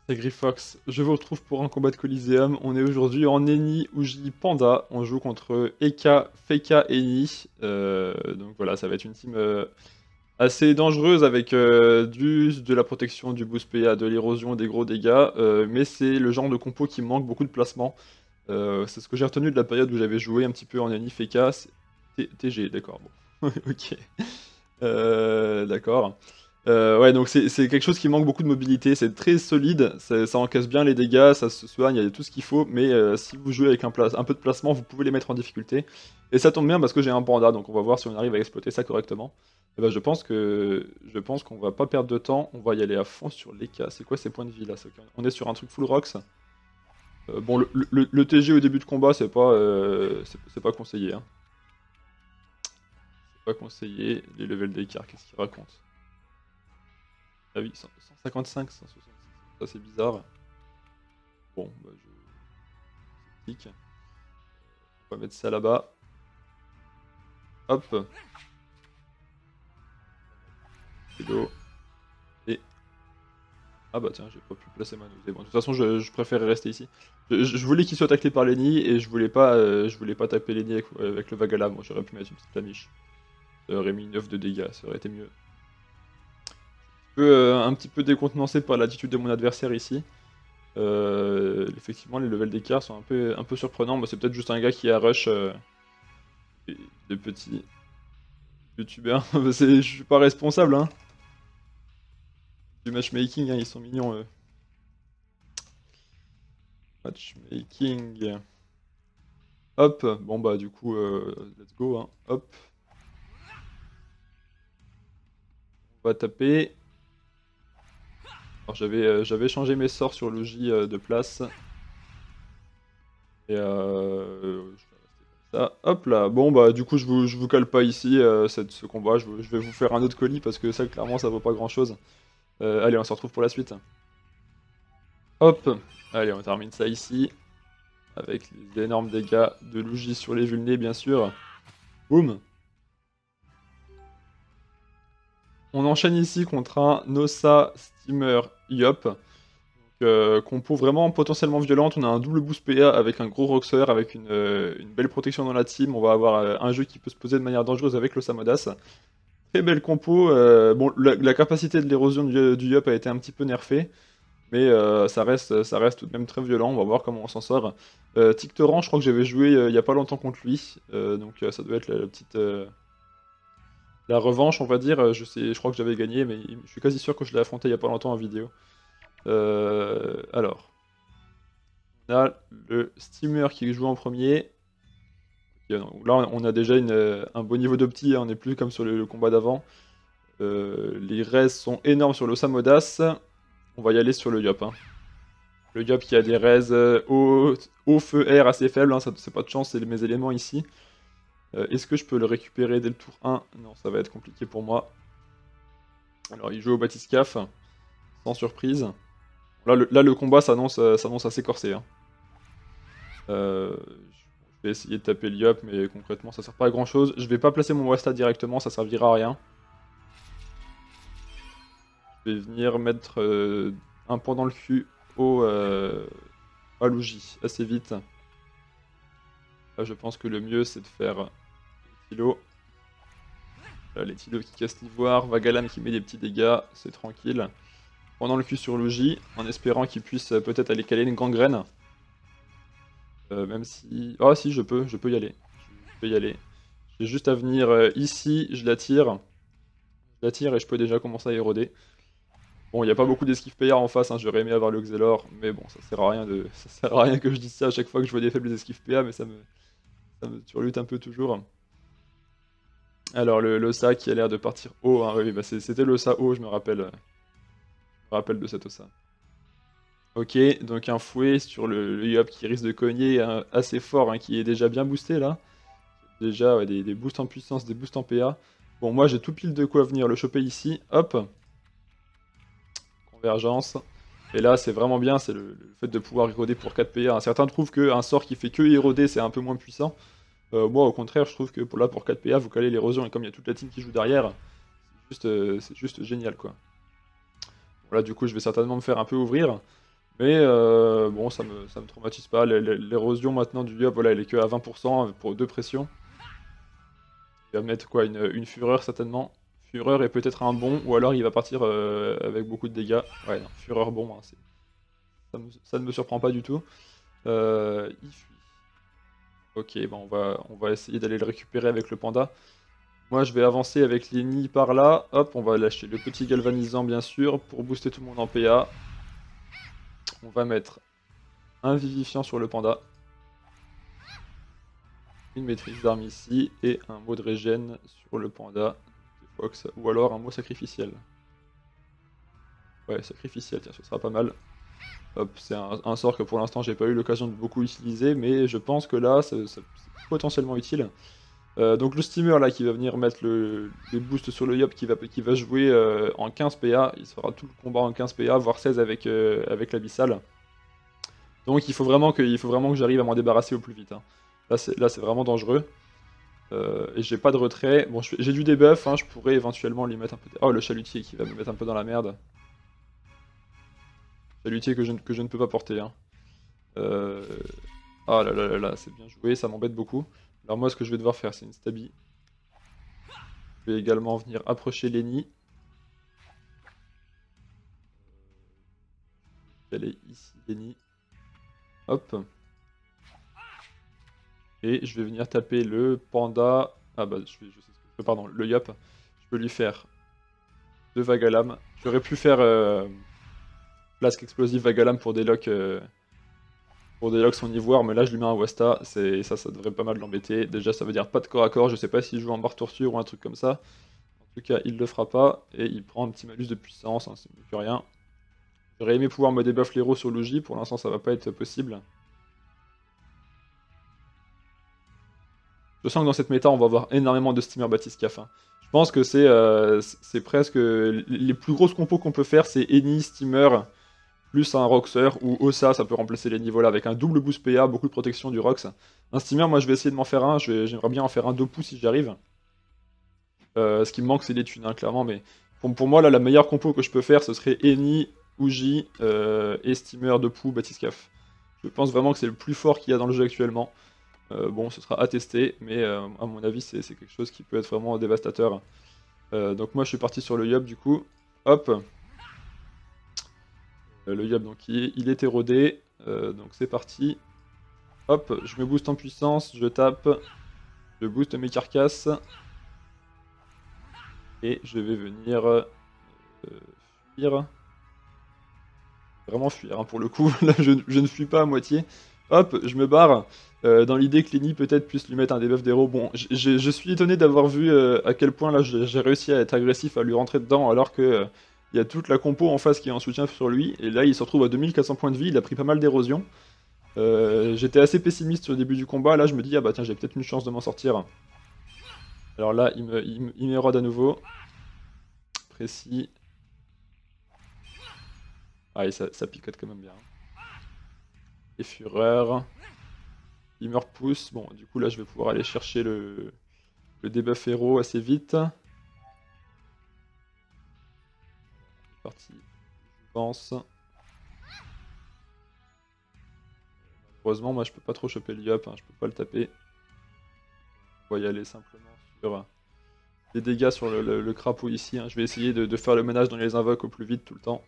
C'est Griffox, je vous retrouve pour un combat de Coliseum. On est aujourd'hui en Eni Uji Panda. On joue contre Eka, Feka, Eni. Donc voilà, ça va être une team assez dangereuse avec de la protection, du boost PA, de l'érosion, des gros dégâts. Mais c'est le genre de compo qui manque beaucoup de placement. C'est ce que j'ai retenu de la période où j'avais joué un petit peu en Eni Feka. TG, d'accord, bon. Ok. D'accord. Ouais, donc c'est quelque chose qui manque beaucoup de mobilité, c'est très solide, ça encaisse bien les dégâts, ça se soigne, il y a tout ce qu'il faut, mais si vous jouez avec un peu de placement, vous pouvez les mettre en difficulté. Et ça tombe bien parce que j'ai un panda, donc on va voir si on arrive à exploiter ça correctement. Et ben, je pense qu'on va pas perdre de temps, on va y aller à fond sur les cas. C'est quoi ces points de vie là? On est sur un truc full rocks. Bon, le TG au début de combat, c'est pas conseillé, hein. C'est pas conseillé, les levels d'écart, qu'est-ce qu'ils racontent? Ah oui, 155, 166, ça c'est bizarre. Bon, bah je clique. On va mettre ça là-bas. Hop. Hello. Et... Ah bah tiens, j'ai pas pu placer ma nausée. Bon, de toute façon, je préférais rester ici. Je voulais qu'il soit taclé par Lenny et je voulais pas taper Lenny avec le Vagala. Moi, j'aurais pu mettre une petite flamiche. Ça aurait mis 9 de dégâts, ça aurait été mieux. Un petit peu décontenancé par l'attitude de mon adversaire ici. Effectivement, les levels d'écart sont un peu surprenants. Bah, c'est peut-être juste un gars qui a rush des petits youtubeurs. Je suis pas responsable, hein. Du matchmaking, hein, ils sont mignons, eux. Matchmaking. Hop, bon bah du coup, let's go, hein. Hop. On va taper. Alors j'avais changé mes sorts sur le J de place. Et je vais rester comme ça. Hop là, bon bah du coup je vous cale pas ici ce combat, je vais vous faire un autre colis parce que ça clairement ça vaut pas grand chose. Allez, on se retrouve pour la suite. Hop, allez on termine ça ici. Avec les énormes dégâts de Luigi sur les vulnés bien sûr. Boum. On enchaîne ici contre un Nosa Steamer Yop. Compo vraiment potentiellement violente. On a un double boost PA avec un gros Roxer, avec une belle protection dans la team. On va avoir un jeu qui peut se poser de manière dangereuse avec le Samodas. Très belle compo. Bon, la capacité de l'érosion du Yop a été un petit peu nerfée. Mais ça reste tout de même très violent. On va voir comment on s'en sort. Tictoran, je crois que j'avais joué il y a pas longtemps contre lui. Donc ça doit être la petite... la revanche, on va dire. Je crois que j'avais gagné, mais je suis quasi sûr que je l'ai affronté il y a pas longtemps en vidéo. Alors, on a le steamer qui joue en premier. Donc là, on a déjà un beau niveau d'opti, hein, on n'est plus comme sur le combat d'avant. Les res sont énormes sur le Samodas. On va y aller sur le Yop, hein. Le Yop qui a des res au feu air assez faibles, hein, c'est pas de chance, c'est mes éléments ici. Est-ce que je peux le récupérer dès le tour 1? Non, ça va être compliqué pour moi. Alors, il joue au Batiscaf, sans surprise. Là, le combat s'annonce assez corsé, hein. Je vais essayer de taper l'Iop, mais concrètement, ça sert pas à grand chose. Je vais pas placer mon Wasta directement, ça servira à rien. Je vais venir mettre un point dans le cul à Luigi assez vite. Là, je pense que le mieux, c'est de faire les Tilo. Là, les Tilo qui cassent l'ivoire, Vagalam qui met des petits dégâts, c'est tranquille. Point dans le cul sur Luigi, en espérant qu'il puisse peut-être aller caler une gangrène. Même si... Oh si, je peux y aller. Je peux y aller. J'ai juste à venir ici, je la tire. Je la tire et je peux déjà commencer à éroder. Bon, il n'y a pas beaucoup d'esquive payard en face, hein, j'aurais aimé avoir le Xelor, mais bon, ça sert à rien ça sert à rien que je dise ça à chaque fois que je vois des faibles esquives PA, mais ça me turlute un peu toujours. Alors, le Osa qui a l'air de partir haut, hein, oui, bah c'était le Osa haut, je me rappelle de cet Osa. Ok, donc un fouet sur le Yop qui risque de cogner assez fort, hein, qui est déjà bien boosté là. Déjà ouais, des boosts en puissance, des boosts en PA. Bon, moi j'ai tout pile de quoi venir le choper ici. Hop. Convergence. Et là, c'est vraiment bien, c'est le fait de pouvoir éroder pour 4 PA. Certains trouvent qu'un sort qui fait que éroder, c'est un peu moins puissant. Moi, au contraire, je trouve que pour 4 PA, vous calez l'érosion, et comme il y a toute la team qui joue derrière, c'est juste génial, quoi. Bon, là, du coup, je vais certainement me faire un peu ouvrir. Mais bon, ça me traumatise pas. L'érosion maintenant du Yop, voilà, elle est que à 20% pour 2 pressions. Il va mettre quoi, une fureur certainement. Fureur et peut-être un bon, ou alors il va partir avec beaucoup de dégâts. Ouais, non, fureur bon, hein, ça ne me surprend pas du tout. Il fuit. Ok, bon, on va essayer d'aller le récupérer avec le panda. Moi, je vais avancer avec les nids par là. Hop, on va lâcher le petit galvanisant, bien sûr, pour booster tout le monde en PA. On va mettre un vivifiant sur le panda. Une maîtrise d'armes ici, et un mot de régène sur le panda. Ou alors un mot sacrificiel. Ouais, sacrificiel, tiens, ce sera pas mal. Hop, c'est un sort que pour l'instant j'ai pas eu l'occasion de beaucoup utiliser, mais je pense que là, c'est potentiellement utile. Donc le steamer là qui va venir mettre les boosts sur le Yop qui va jouer en 15 PA, il sera tout le combat en 15 PA, voire 16 avec l'abyssal. Donc il faut vraiment que j'arrive à m'en débarrasser au plus vite. Hein. Là c'est vraiment dangereux. Et j'ai pas de retrait. Bon, j'ai du debuff, hein, je pourrais éventuellement lui mettre un peu... Oh, le chalutier qui va me mettre un peu dans la merde. Chalutier que je ne peux pas porter. Hein. Ah là là là là, c'est bien joué, ça m'embête beaucoup. Alors moi, ce que je vais devoir faire, c'est une stabi. Je vais également venir approcher Lenny. Elle est ici, Lenny. Hop. Et je vais venir taper le panda. Ah bah, je sais ce que je peux, pardon, le Yop. Je peux lui faire 2 vagues à lame. J'aurais pu faire flasque explosive vague à lame pour des locks son ivoire, mais là je lui mets un Wasta, ça devrait pas mal l'embêter. Déjà ça veut dire pas de corps à corps, je sais pas s'il joue en barre torture ou un truc comme ça. En tout cas il le fera pas, et il prend un petit malus de puissance, hein, c'est mieux que rien. J'aurais aimé pouvoir me debuff l'héros sur Luigi, pour l'instant ça va pas être possible. Je sens que dans cette méta on va avoir énormément de steamer Batiscaf. Hein. Je pense que c'est presque... Les plus grosses compos qu'on peut faire, c'est Eni, steamer, plus un Roxer, ou Ossa, ça peut remplacer les niveaux là, avec un double boost PA, beaucoup de protection du Rox. Un steamer, moi je vais essayer de m'en faire un, j'aimerais bien en faire un 2 pouces si j'arrive. Ce qui me manque c'est les thunes, hein, clairement, mais pour moi là, la meilleure compo que je peux faire, ce serait Eni, Uji, et steamer de Pou, Batiscaf. Je pense vraiment que c'est le plus fort qu'il y a dans le jeu actuellement. Bon, ce sera à tester, mais à mon avis c'est quelque chose qui peut être vraiment dévastateur. Donc moi je suis parti sur le Yop du coup. Hop. Le Yop, donc il est érodé, donc c'est parti. Hop, je me booste en puissance, je tape, je booste mes carcasses, et je vais venir fuir. Vraiment fuir, hein, pour le coup, là je ne fuis pas à moitié. Hop, je me barre, dans l'idée que Lenny peut-être puisse lui mettre un debuff d'héros. Bon, je suis étonné d'avoir vu à quel point là j'ai réussi à être agressif, à lui rentrer dedans, alors que... il y a toute la compo en face qui est en soutien sur lui, et là il se retrouve à 2400 points de vie, il a pris pas mal d'érosion. J'étais assez pessimiste au début du combat, là je me dis ah bah tiens j'ai peut-être une chance de m'en sortir. Alors là il m'érode à nouveau. Précis. Ah et ça picote quand même bien. Et fureur. Il me repousse, bon du coup là je vais pouvoir aller chercher le debuff héros assez vite. C'est parti, je pense. Heureusement, moi je peux pas trop choper le Yop, hein, je peux pas le taper. On va y aller simplement sur des dégâts sur le crapaud ici. Hein. Je vais essayer de faire le ménage dans les invoques au plus vite tout le temps.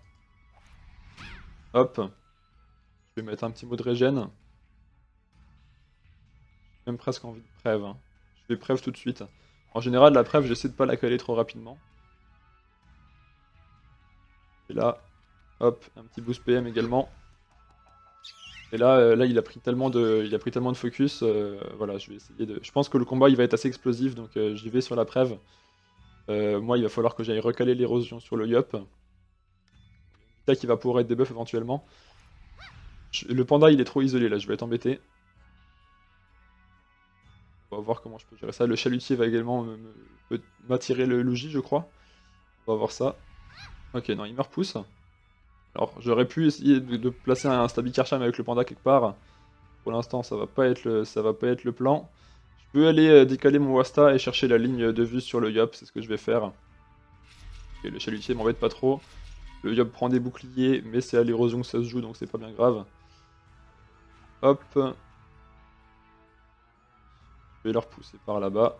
Hop. Je vais mettre un petit mot de régène. J'ai même presque envie de prêve. Hein. Je vais prêve tout de suite. En général, la prêve, j'essaie de pas la caler trop rapidement. Et là, hop, un petit boost PM également. Et là, il a pris tellement de focus. Voilà, je vais essayer de... Je pense que le combat il va être assez explosif, donc j'y vais sur la prêve. Moi, il va falloir que j'aille recaler l'érosion sur le Yop. Là, qui va pouvoir être debuff éventuellement. Le panda, il est trop isolé là, je vais être embêté. On va voir comment je peux gérer ça. Le chalutier va également m'attirer le Luigi, je crois. On va voir ça. Ok, non, il me repousse. Alors, j'aurais pu essayer de placer un Stabikarcham avec le panda quelque part. Pour l'instant, ça va pas être le plan. Je peux aller décaler mon Wasta et chercher la ligne de vue sur le Yop, c'est ce que je vais faire. Ok, le chalutier m'embête pas trop. Le Yop prend des boucliers, mais c'est à l'érosion que ça se joue, donc c'est pas bien grave. Hop. Je vais leur pousser par là-bas.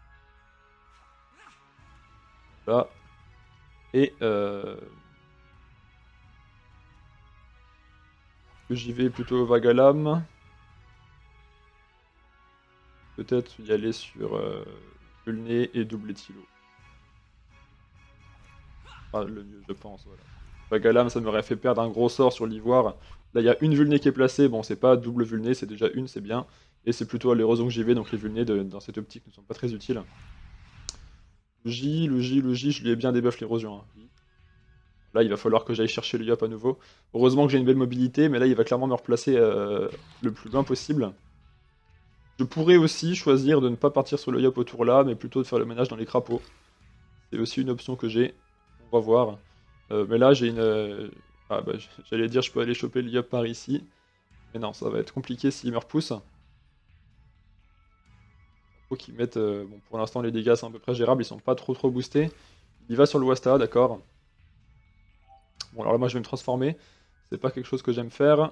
Là. Et j'y vais plutôt vague à lame. Peut-être y aller sur Vulné et double éthilo. Enfin, le mieux, je pense. Voilà. Vague à lame, ça m'aurait fait perdre un gros sort sur l'ivoire. Là, il y a une Vulné qui est placée. Bon, c'est pas double Vulné, c'est déjà une, c'est bien. Et c'est plutôt à l'érosion que j'y vais, donc les Vulnés dans cette optique ne sont pas très utiles. Le J, je lui ai bien débuff l'érosion. Hein. Là, il va falloir que j'aille chercher le Yop à nouveau. Heureusement que j'ai une belle mobilité, mais là, il va clairement me replacer le plus loin possible. Je pourrais aussi choisir de ne pas partir sur le Yop au tour là, mais plutôt de faire le ménage dans les crapauds. C'est aussi une option que j'ai. On va voir. Mais là, j'ai une... Ah bah, j'allais dire, je peux aller choper le Yop par ici. Mais non, ça va être compliqué s'il me repousse. Faut qu'ils mettent... Bon, pour l'instant, les dégâts sont à peu près gérables, ils sont pas trop boostés. Il va sur le Wasta, d'accord. Bon, alors là, moi, je vais me transformer. C'est pas quelque chose que j'aime faire.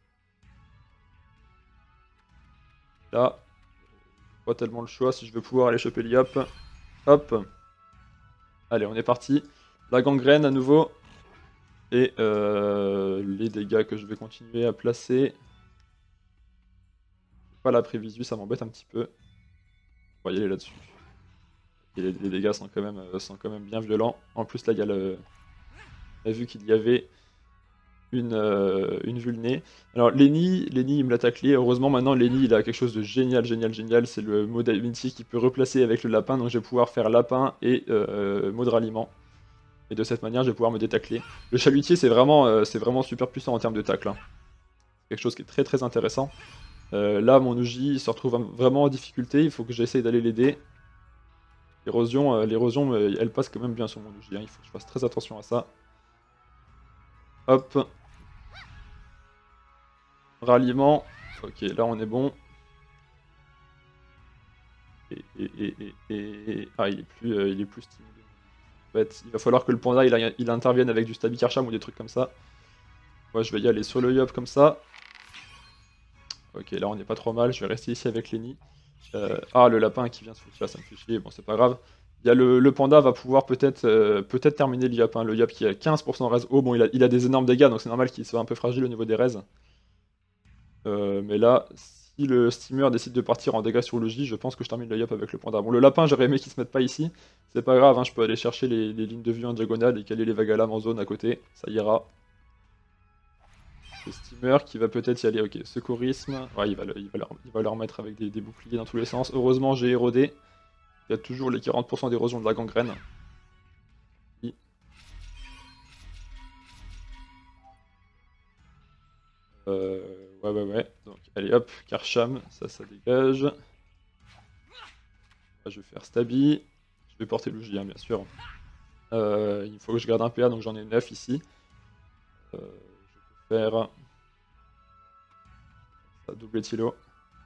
Là, pas tellement le choix si je veux pouvoir aller choper l'Yop. Hop. Allez, on est parti. La gangrène à nouveau. Et les dégâts que je vais continuer à placer. Pas la prévisu, ça m'embête un petit peu. On va y aller là-dessus. Et les dégâts sont quand même bien violents. En plus, là, il y a le... On a vu qu'il y avait une vulnée. Alors Lenny, il me l'a taclé. Heureusement maintenant Lenny il a quelque chose de génial. C'est le mode ability qui peut replacer avec le lapin. Donc je vais pouvoir faire lapin et mot de ralliement. Et de cette manière je vais pouvoir me détacler. Le chalutier c'est vraiment super puissant en termes de tacle. Hein. Quelque chose qui est très intéressant. Là mon Uji se retrouve vraiment en difficulté. Il faut que j'essaye d'aller l'aider. L'érosion, elle passe quand même bien sur mon Uji. Hein. Il faut que je fasse très attention à ça. Hop. Ralliement. Ok, là on est bon. Ah, il est plus stimulé. En fait, il va falloir que le panda il intervienne avec du Stabby Karcham ou des trucs comme ça. Moi je vais y aller sur le Yop comme ça. Ok, là on est pas trop mal. Je vais rester ici avec Lenny. Ah, le lapin qui vient se foutre là, ça me fait chier. Bon, c'est pas grave. Il y a le panda va pouvoir peut-être terminer le Yop. Hein. Le Yop qui a 15% res. Oh, bon, il a des énormes dégâts donc c'est normal qu'il soit un peu fragile au niveau des res. Mais là, si le steamer décide de partir en dégâts sur le J, je pense que je termine le Yop avec le panda. Bon, le lapin, j'aurais aimé qu'il se mette pas ici. C'est pas grave, hein, je peux aller chercher les lignes de vue en diagonale et caler les vagues à lame en zone à côté. Ça ira. Le steamer qui va peut-être y aller. Ok, secourisme. Ouais, il va leur mettre avec des boucliers dans tous les sens. Heureusement, j'ai érodé. Il y a toujours les 40% d'érosion de la gangrène. Ouais. Donc, allez hop, Karcham, ça dégage. Là, je vais faire Stabby. Je vais porter le J, hein, bien sûr. Il faut que je garde un PA, donc j'en ai 9 ici. Je peux faire... Ça, double éthilo.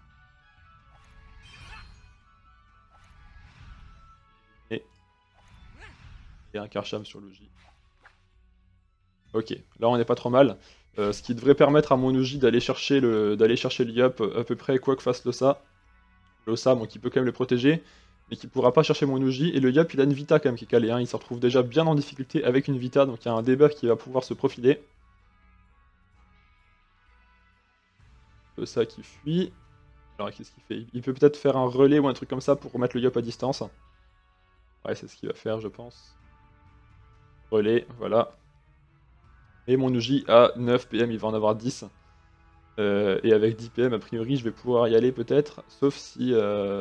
Et un Karcham sur le J. Ok, là on n'est pas trop mal. Ce qui devrait permettre à mon Uji d'aller chercher le Yop à peu près quoi que fasse l'Ossa. L'Ossa, bon, qui peut quand même le protéger, mais qui pourra pas chercher mon Uji. Et le Yop, il a une Vita quand même qui est calée. Hein. Il se retrouve déjà bien en difficulté avec une Vita, donc il y a un debuff qui va pouvoir se profiler. L'Ossa qui fuit. Alors qu'est-ce qu'il fait? Il peut peut-être faire un relais ou un truc comme ça pour remettre le Yop à distance. Ouais, c'est ce qu'il va faire, je pense. Relais, voilà. Et mon Uji a 9 PM, il va en avoir 10. Et avec 10 PM, a priori, je vais pouvoir y aller peut-être. Sauf si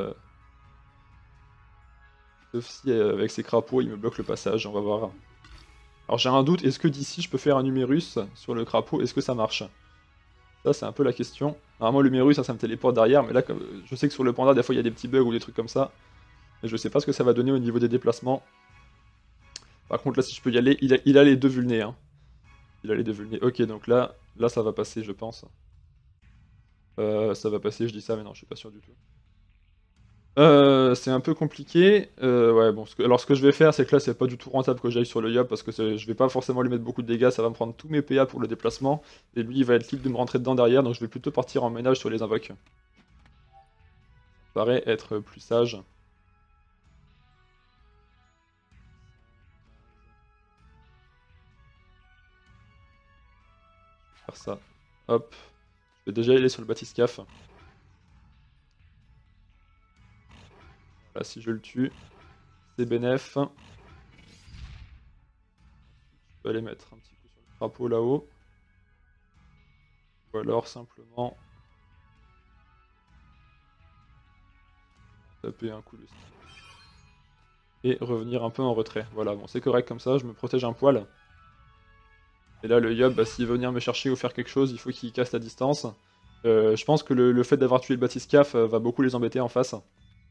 avec ces crapauds, il me bloque le passage, on va voir. Alors j'ai un doute, est-ce que d'ici, je peux faire un numérus sur le crapaud? Est-ce que ça marche? Ça, c'est un peu la question. Normalement, le numérus, ça me téléporte derrière, mais là, je sais que sur le panda, des fois, il y a des petits bugs ou des trucs comme ça. Mais je sais pas ce que ça va donner au niveau des déplacements. Par contre, là, si je peux y aller, il a les deux vulnés. Hein. Il a les deux vulnés. Ok, donc là, ça va passer, je pense. Ça va passer, je dis ça, mais non, je suis pas sûr du tout. C'est un peu compliqué. Ouais, bon, alors ce que je vais faire, c'est que là, c'est pas du tout rentable que j'aille sur le Yop parce que je vais pas forcément lui mettre beaucoup de dégâts, ça va me prendre tous mes PA pour le déplacement. Et lui, il va être libre de me rentrer dedans derrière, donc je vais plutôt partir en ménage sur les invoques. Ça me paraît être plus sage. Faire ça. Hop. Je vais déjà aller sur le bathyscaphe. Voilà, si je le tue, c'est bénef. Je peux aller mettre un petit coup sur le crapaud là-haut. Ou alors simplement taper un coup de style. Et revenir un peu en retrait. Voilà, bon c'est correct comme ça, je me protège un poil. Et là le Yop, bah, s'il veut venir me chercher ou faire quelque chose, il faut qu'il casse la distance. Je pense que le fait d'avoir tué le bathyscaphe va beaucoup les embêter en face.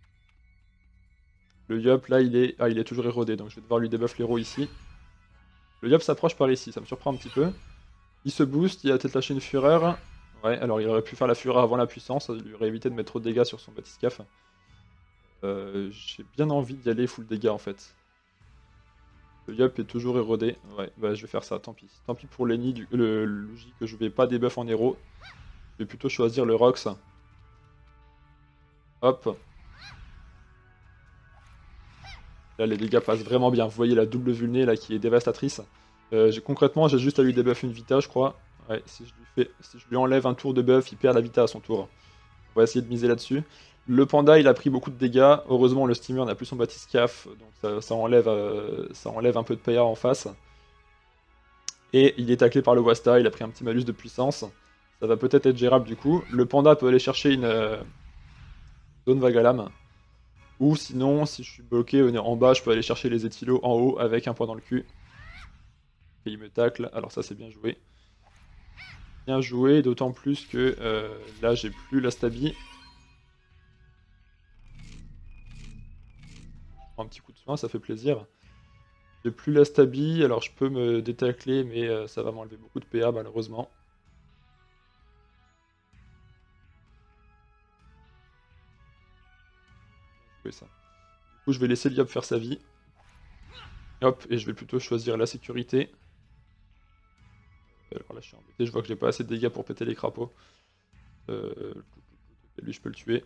Le Yop là il est toujours érodé, donc je vais devoir lui debuff l'héros ici. Le Yop s'approche par ici, ça me surprend un petit peu. Il se booste, il a peut-être lâché une fureur. Ouais, alors il aurait pu faire la fureur avant la puissance, ça lui aurait évité de mettre trop de dégâts sur son bathyscaphe. J'ai bien envie d'y aller full dégâts en fait. Le Yop est toujours érodé. Ouais, bah je vais faire ça, tant pis. Tant pis pour Lenny, le Luigi que je vais pas debuff en héros. Je vais plutôt choisir le Rox. Hop. Là les dégâts passent vraiment bien. Vous voyez la double vulné là qui est dévastatrice. Concrètement j'ai juste à lui debuff une vita je crois. Ouais, si je lui enlève un tour de buff, il perd la vita à son tour. On va essayer de miser là-dessus. Le panda, il a pris beaucoup de dégâts. Heureusement, le steamer n'a plus son bathyscaphe, donc ça enlève un peu de PA en face. Et il est taclé par le Wasta, il a pris un petit malus de puissance. Ça va peut-être être gérable du coup. Le panda peut aller chercher une zone vague à lame. Ou sinon, si je suis bloqué en bas, je peux aller chercher les éthylos en haut avec un point dans le cul. Et il me tacle, alors ça c'est bien joué. Bien joué, d'autant plus que là j'ai plus la stabi. Un petit coup de soin, ça fait plaisir. J'ai plus la stabi, alors je peux me détacler, mais ça va m'enlever beaucoup de PA malheureusement. Ça. Du coup, je vais laisser Liop faire sa vie. Hop, et je vais plutôt choisir la sécurité. Alors là, je suis embêté, je vois que j'ai pas assez de dégâts pour péter les crapauds. Lui, je peux le tuer.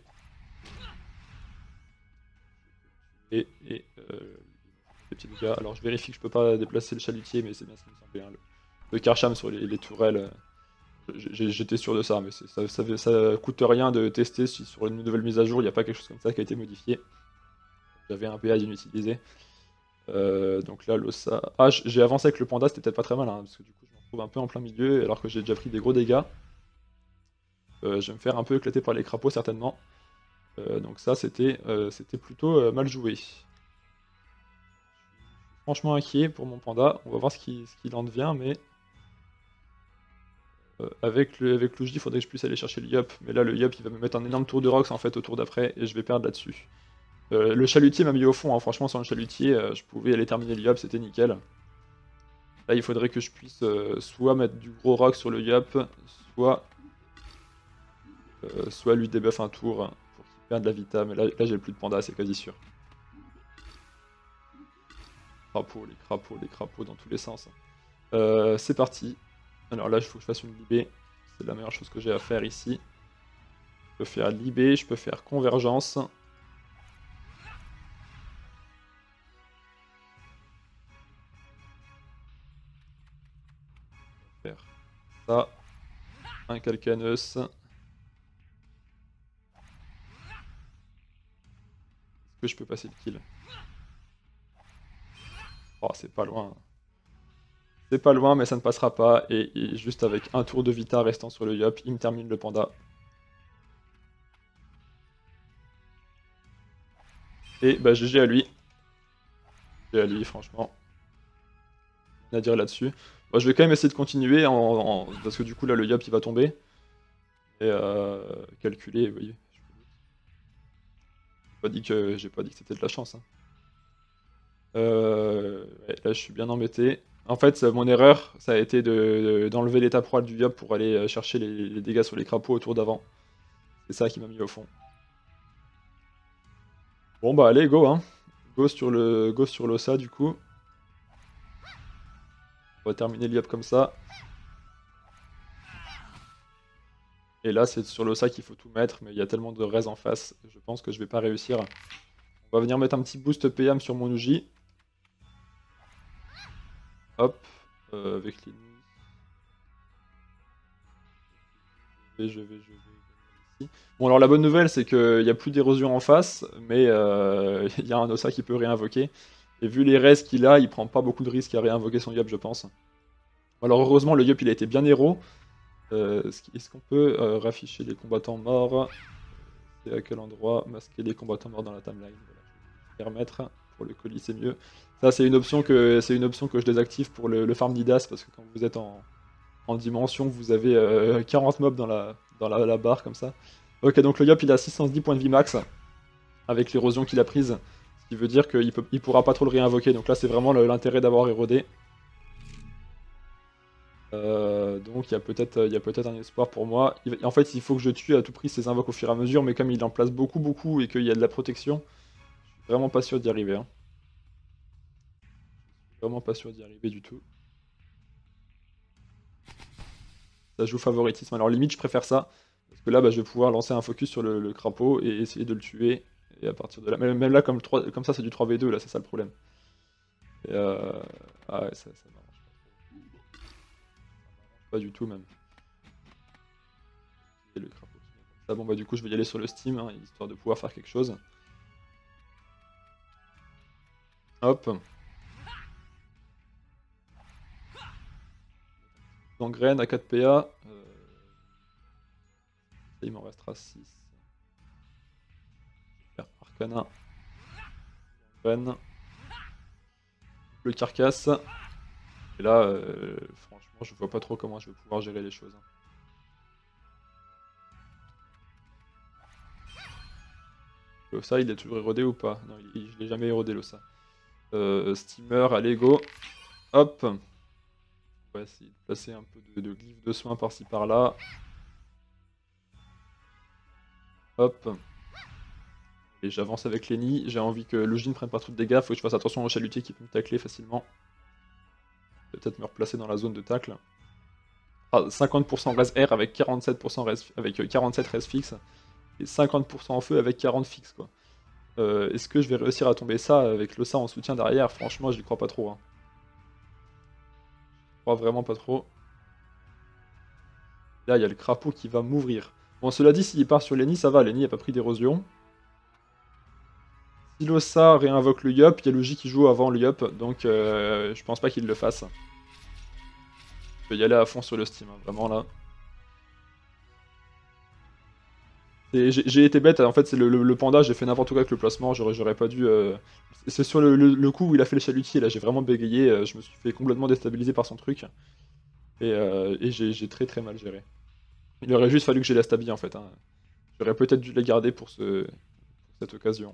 Et des petits dégâts. Alors, je vérifie que je peux pas déplacer le chalutier, mais c'est bien ce qui me semblait. Hein. Le Karcham sur les tourelles. J'étais sûr de ça, mais ça coûte rien de tester si sur une nouvelle mise à jour, il n'y a pas quelque chose comme ça qui a été modifié. J'avais un PA inutilisé. Donc là, l'ossa. Ah, j'ai avancé avec le panda, c'était peut-être pas très mal, hein, parce que du coup, je me retrouve un peu en plein milieu, alors que j'ai déjà pris des gros dégâts. Je vais me faire un peu éclater par les crapauds, certainement. Donc ça, c'était plutôt mal joué. Je suis franchement inquiet pour mon panda. On va voir ce qu'il en devient, mais... avec Luigi, il faudrait que je puisse aller chercher le Yop. Mais là, le Yop, il va me mettre un énorme tour de Rox, en fait, au tour d'après, et je vais perdre là-dessus. Le chalutier m'a mis au fond, hein. Franchement, sans le chalutier, je pouvais aller terminer le Yop, c'était nickel. Là, il faudrait que je puisse soit mettre du gros rock sur le Yop, soit lui debuff un tour pour qu'il perde de la vita. Mais là j'ai plus de panda, c'est quasi sûr. Les crapauds dans tous les sens. C'est parti. Alors là, il faut que je fasse une libé. C'est la meilleure chose que j'ai à faire ici. Je peux faire libé, je peux faire convergence. Faire ça. Un calcaneus. Est-ce que je peux passer le kill? Oh, c'est pas loin. C'est pas loin, mais ça ne passera pas. Et juste avec un tour de vita restant sur le Yop, il me termine le panda. Et bah GG à lui. GG à lui, franchement. Rien à dire là-dessus. Bon, je vais quand même essayer de continuer, parce que du coup là le Yop il va tomber. Et calculer, oui. J'ai pas dit que c'était de la chance. Hein. Ouais, là je suis bien embêté. En fait, mon erreur, ça a été d'enlever l'état proie du Yop pour aller chercher les dégâts sur les crapauds au tour d'avant. C'est ça qui m'a mis au fond. Bon bah allez, go hein. Go sur l'Ossa du coup. On va terminer l'IAP comme ça. Et là c'est sur l'Ossa qu'il faut tout mettre, mais il y a tellement de res en face, je pense que je vais pas réussir. On va venir mettre un petit boost PM sur mon Uji. Hop, avec les nids. Je vais ici. Bon alors la bonne nouvelle c'est qu'il n'y a plus d'érosion en face, mais il y a un Ossa qui peut réinvoquer. Et vu les res qu'il a, il prend pas beaucoup de risques à réinvoquer son Yup je pense. Alors heureusement le Yup il a été bien héros. Est-ce qu'on peut rafficher les combattants morts? C'est à quel endroit? Masquer les combattants morts dans la timeline. Voilà. Je vais remettre pour le colis, c'est mieux. Ça, c'est une option que je désactive pour le farm Didas parce que quand vous êtes en dimension, vous avez 40 mobs dans la barre comme ça. Ok, donc le Yop il a 610 points de vie max avec l'érosion qu'il a prise. Ce qui veut dire qu'il pourra pas trop le réinvoquer. Donc là, c'est vraiment l'intérêt d'avoir érodé. Donc il y a peut-être un espoir pour moi. En fait, il faut que je tue à tout prix ces invoques au fur et à mesure, mais comme il en place beaucoup et qu'il y a de la protection, je suis vraiment pas sûr d'y arriver. Hein. Je suis vraiment pas sûr d'y arriver du tout. Ça joue favoritisme. Alors limite, je préfère ça, parce que là, bah, je vais pouvoir lancer un focus sur le crapaud et essayer de le tuer. Et à partir de là, même là, comme ça, c'est du 3v2, là, c'est ça le problème. Et ah ouais, ça m'arrange pas du tout même. Et le crapaud. Ah bon bah du coup je vais y aller sur le Steam, hein, histoire de pouvoir faire quelque chose. Hop. Gangrène à 4 PA. Il m'en restera 6. Arcana. Gangrène. Le carcasse. Et là, franchement, je vois pas trop comment je vais pouvoir gérer les choses. L'Ossa, il est toujours érodé ou pas? Non, je l'ai jamais érodé l'Ossa. Steamer, allez, go. Hop. On va essayer de placer un peu de glyphes de soins par-ci par-là. Hop. Et j'avance avec Lenny. J'ai envie que Lujin ne prenne pas trop de dégâts. Faut que je fasse attention au chalutier qui peut me tacler facilement. Je vais peut-être me replacer dans la zone de tacle. Ah, 50% res air avec 47% avec 47 res fixe. Et 50% en feu avec 40 fixe quoi. Est-ce que je vais réussir à tomber ça avec l'Ossa en soutien derrière? Franchement, j'y crois pas trop. Hein. Je crois vraiment pas trop. Là, il y a le crapaud qui va m'ouvrir. Bon, cela dit, s'il part sur Lenny, ça va. Lenny n'a pas pris d'érosion. Si l'Ossa réinvoque le Yup, il y a le J qui joue avant le Yup, donc je pense pas qu'il le fasse. Je vais y aller à fond sur le Steam, hein, vraiment là. J'ai été bête, en fait c'est le panda, j'ai fait n'importe quoi avec le placement, j'aurais pas dû... C'est sur le coup où il a fait le chalutier, là j'ai vraiment bégayé, je me suis fait complètement déstabiliser par son truc. Et j'ai très mal géré. Il aurait juste fallu que j'ai la stabille en fait. Hein. J'aurais peut-être dû les garder pour cette occasion.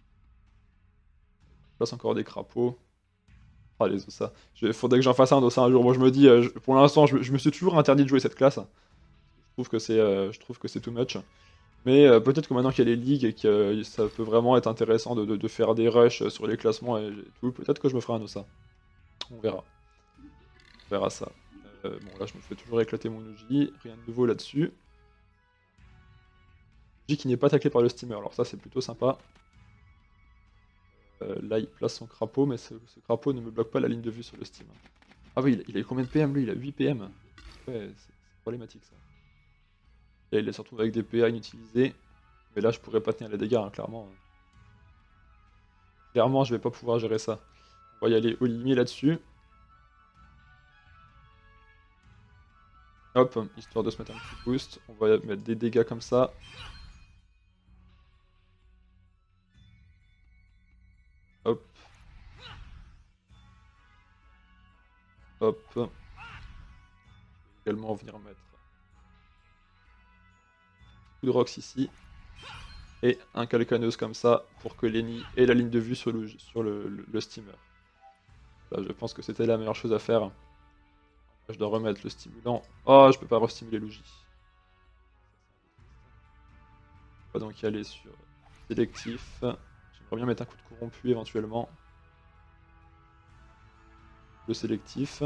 Je place encore des crapauds. Ah les Ossa. Faudrait que j'en fasse un Ossa un jour. Moi je me dis, pour l'instant je me suis toujours interdit de jouer cette classe. Je trouve que c'est too much. Mais peut-être que maintenant qu'il y a les ligues et que ça peut vraiment être intéressant de faire des rushs sur les classements et tout, peut-être que je me ferai un Ossa. On verra. On verra ça. Bon là je me fais toujours éclater mon Uji, rien de nouveau là-dessus. Uji qui n'est pas taclé par le steamer, alors ça c'est plutôt sympa. Là il place son crapaud, mais ce crapaud ne me bloque pas la ligne de vue sur le steam. Ah oui, il a eu combien de PM lui? Il a 8 PM. Ouais, c'est problématique ça. Et il se retrouve avec des PA inutilisés. Mais là je pourrais pas tenir les dégâts, hein, clairement. Clairement je vais pas pouvoir gérer ça. On va y aller au limite là-dessus. Hop, histoire de se mettre un petit boost. On va mettre des dégâts comme ça. Hop. Hop. Je vais également venir mettre un coup de rocks ici. Et un calcaneuse comme ça pour que Lenny ait la ligne de vue sur le steamer. Là, je pense que c'était la meilleure chose à faire. Je dois remettre le stimulant. Oh, je peux pas restimuler Luigi. On va donc y aller sur sélectif. Je J'aimerais bien mettre un coup de corrompu éventuellement. Le sélectif.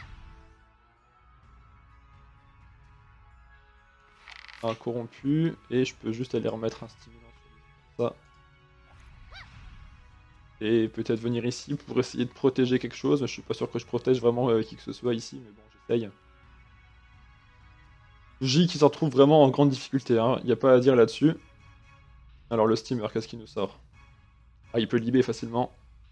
Un corrompu. Et je peux juste aller remettre un stimulant sur ça. Et peut-être venir ici pour essayer de protéger quelque chose. Je suis pas sûr que je protège vraiment qui que ce soit ici, mais bon, j'essaye. J qui s'en retrouve vraiment en grande difficulté, hein. Y a pas à dire là-dessus. Alors le steamer, qu'est-ce qu'il nous sort? Ah, il peut libérer facilement.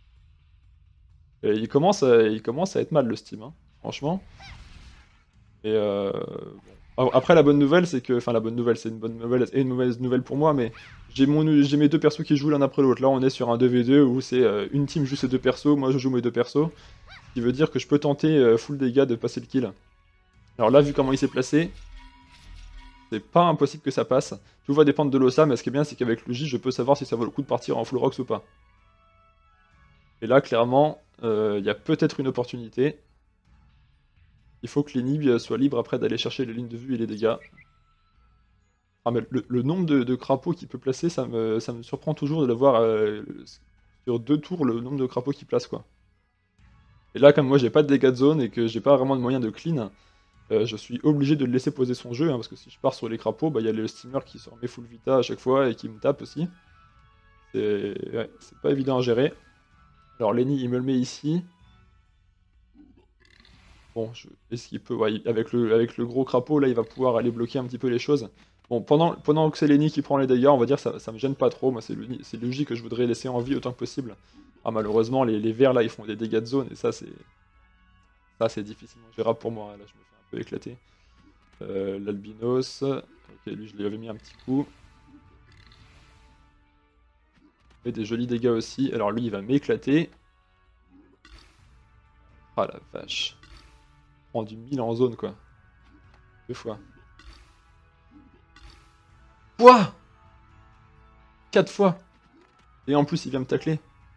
Et il commence à être mal le steam, hein, franchement. Et bon. Après la bonne nouvelle c'est que, enfin la bonne nouvelle c'est une bonne nouvelle et une mauvaise nouvelle pour moi, mais j'ai mes deux persos qui jouent l'un après l'autre. Là on est sur un 2v2 où c'est une team joue ses deux persos, moi je joue mes deux persos. Ce qui veut dire que je peux tenter full dégâts de passer le kill. Alors là vu comment il s'est placé, c'est pas impossible que ça passe. Tout va dépendre de l'OSA, mais ce qui est bien c'est qu'avec le J je peux savoir si ça vaut le coup de partir en full rocks ou pas. Et là clairement, il y a peut-être une opportunité. Il faut que Lenny soit libre après d'aller chercher les lignes de vue et les dégâts. Ah, mais le nombre de crapauds qu'il peut placer, ça me surprend toujours de le voir sur 2 tours, le nombre de crapauds qu'il place, quoi. Et là, comme moi j'ai pas de dégâts de zone et que j'ai pas vraiment de moyen de clean, je suis obligé de le laisser poser son jeu, hein, parce que si je pars sur les crapauds, bah, y a le steamer qui se remet full vita à chaque fois et qui me tape aussi. Ouais, c'est pas évident à gérer. Alors Lenny, il me le met ici. Bon, est-ce qu'il peut... Ouais, avec le gros crapaud, là, il va pouvoir aller bloquer un petit peu les choses. Bon, pendant que c'est Lenny qui prend les dégâts, on va dire ça me gêne pas trop. Moi, c'est Luigi que je voudrais laisser en vie autant que possible. Ah, malheureusement, les verts, là, ils font des dégâts de zone, et ça, c'est difficilement gérable pour moi. Là, je me fais un peu éclater. L'albinos... Ok, lui, je lui avais mis un petit coup. Et des jolis dégâts aussi. Alors lui, il va m'éclater. Ah, la vache. Prend du 1000 en zone, quoi. 2 fois. Quoi? 4 fois. Et en plus, il vient me tacler.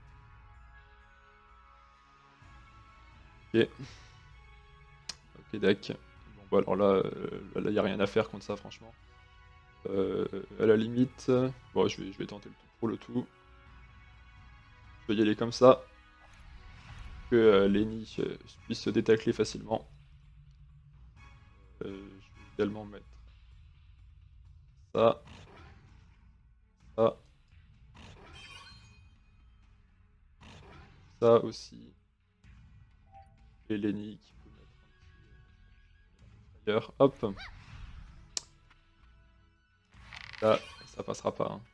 Ok. Ok, deck. Bon, bah alors là, là, y a rien à faire contre ça, franchement. À la limite... Bon, je vais tenter le tout pour le tout. Je vais y aller comme ça. Que Lenny puisse se détacler facilement. Je vais également mettre ça. Ça. Ça aussi. Et Lenny qui peut mettre un petit ailleurs. Hop. Là, ça passera pas. Hein.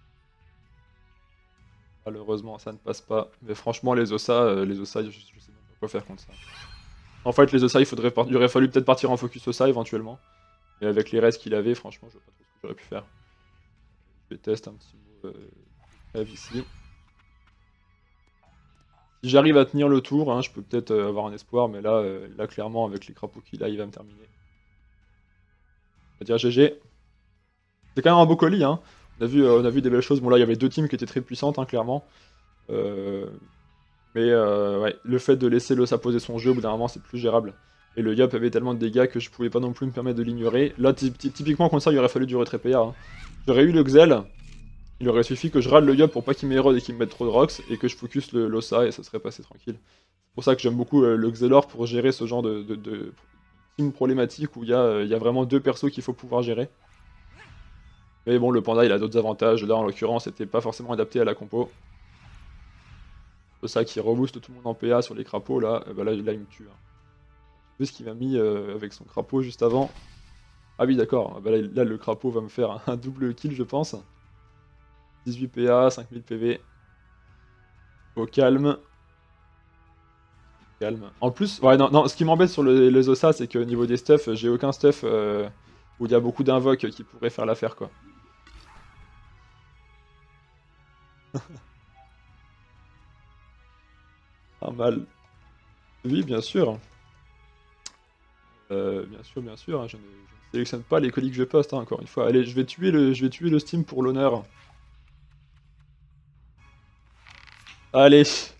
Malheureusement, ça ne passe pas. Mais franchement, les Ossa, je sais même pas quoi faire contre ça. En fait, les Ossa, il aurait fallu peut-être partir en focus Ossa éventuellement. Mais avec les restes qu'il avait, franchement, je vois pas trop ce que j'aurais pu faire. Je vais tester un petit mot rêve ici. Si j'arrive à tenir le tour, hein, je peux peut-être avoir un espoir, mais là, là, clairement, avec les crapauds qu'il a, il va me terminer. On va dire GG. C'est quand même un beau colis, hein. On a vu des belles choses. Bon, là, il y avait 2 teams qui étaient très puissantes, hein, clairement. Mais ouais, le fait de laisser l'Ossa poser son jeu, au bout d'un moment, c'est plus gérable. Et le Yop avait tellement de dégâts que je pouvais pas non plus me permettre de l'ignorer. Là, typiquement, comme ça, il aurait fallu du retrait PA. Hein. J'aurais eu le Xel, il aurait suffi que je râle le Yop pour pas qu'il m'érode et qu'il me mette trop de rocks, et que je focus l'Ossa, et ça serait passé tranquille. C'est pour ça que j'aime beaucoup le Xelor pour gérer ce genre de team problématique où il y a vraiment 2 persos qu'il faut pouvoir gérer. Mais bon, le Panda, il a d'autres avantages. Là, en l'occurrence, c'était pas forcément adapté à la compo. Ça qui rebooste tout le monde en PA sur les crapauds, là, bah là, il me tue. Hein. J'ai vu ce qu'il m'a mis avec son crapaud juste avant. Ah oui, d'accord, bah là, le crapaud va me faire un double kill, je pense. 18 PA, 5000 PV. Au calme. Calme. En plus, ouais, non, ce qui m'embête sur les Ossa, c'est qu'au niveau des stuffs, j'ai aucun stuff où il y a beaucoup d'invoques qui pourraient faire l'affaire, quoi. Pas mal. Oui, bien sûr. Bien sûr, hein, je ne sélectionne pas les colis que je poste, hein, encore une fois. Allez, je vais tuer le Steam pour l'honneur. Allez.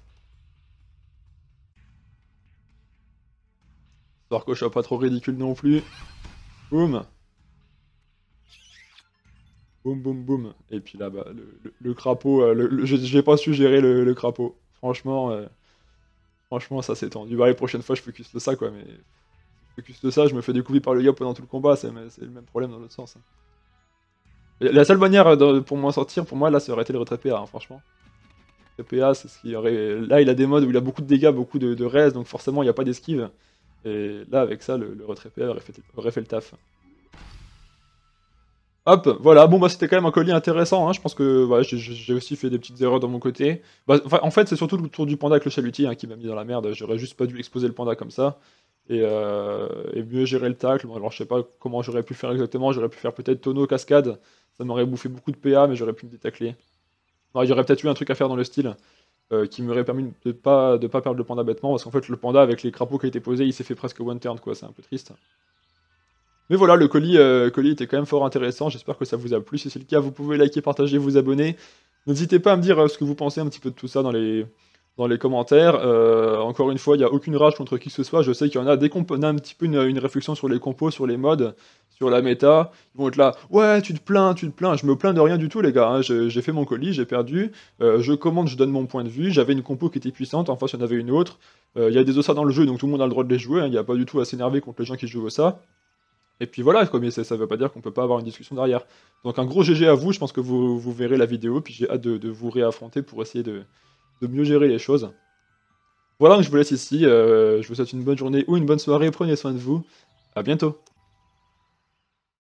Histoire que je sois pas trop ridicule non plus. Boum. Boum, boum, boum. Et puis là, bah, le crapaud, j'ai pas su gérer le crapaud. Franchement, ça s'est tendu. Bah, les prochaines fois, je focus le ça, quoi. Mais je focus le ça, je me fais découvrir par le gars pendant tout le combat. C'est le même problème dans l'autre sens, hein. La seule manière pour m'en sortir, pour moi, là, ça aurait été le retrait PA, hein, franchement. Le PA, c'est ce qui aurait. Là, il a des modes où il a beaucoup de dégâts, beaucoup de res, donc forcément, il n'y a pas d'esquive. Et là, avec ça, le retrait PA aurait fait le taf. Hop, voilà, bon bah c'était quand même un colis intéressant, hein. Je pense que voilà, j'ai aussi fait des petites erreurs de mon côté. Bah, enfin, en fait, c'est surtout le tour du panda avec le chalutier, hein, qui m'a mis dans la merde. J'aurais juste pas dû exposer le panda comme ça. Et mieux gérer le tacle. Bon, alors je sais pas comment j'aurais pu faire exactement, j'aurais pu faire peut-être tonneau, cascade. Ça m'aurait bouffé beaucoup de PA, mais j'aurais pu me détacler. Non, il y aurait peut-être eu un truc à faire dans le style, qui m'aurait permis de pas perdre le panda bêtement, parce qu'en fait le panda avec les crapauds qui a été posés, il s'est fait presque one turn, quoi, c'est un peu triste. Mais voilà, le colis était quand même fort intéressant. J'espère que ça vous a plu. Si c'est le cas, vous pouvez liker, partager, vous abonner. N'hésitez pas à me dire ce que vous pensez un petit peu de tout ça dans les commentaires. Encore une fois, il n'y a aucune rage contre qui que ce soit. Je sais qu'il y en a, dès qu'on a un petit peu une réflexion sur les compos, sur les mods, sur la méta, ils vont être là. Ouais, tu te plains, tu te plains. Je me plains de rien du tout, les gars, hein. J'ai fait mon colis, j'ai perdu. Je commande, je donne mon point de vue. J'avais une compo qui était puissante, en face, il y en avait une autre. Il y a des ossas dans le jeu, donc tout le monde a le droit de les jouer, hein. Il n'y a pas du tout à s'énerver contre les gens qui jouent au ça. Et puis voilà, quoi, mais ça veut pas dire qu'on peut pas avoir une discussion derrière. Donc un gros GG à vous, je pense que vous verrez la vidéo, puis j'ai hâte de vous réaffronter pour essayer de mieux gérer les choses. Voilà, donc je vous laisse ici, je vous souhaite une bonne journée ou une bonne soirée, prenez soin de vous, à bientôt.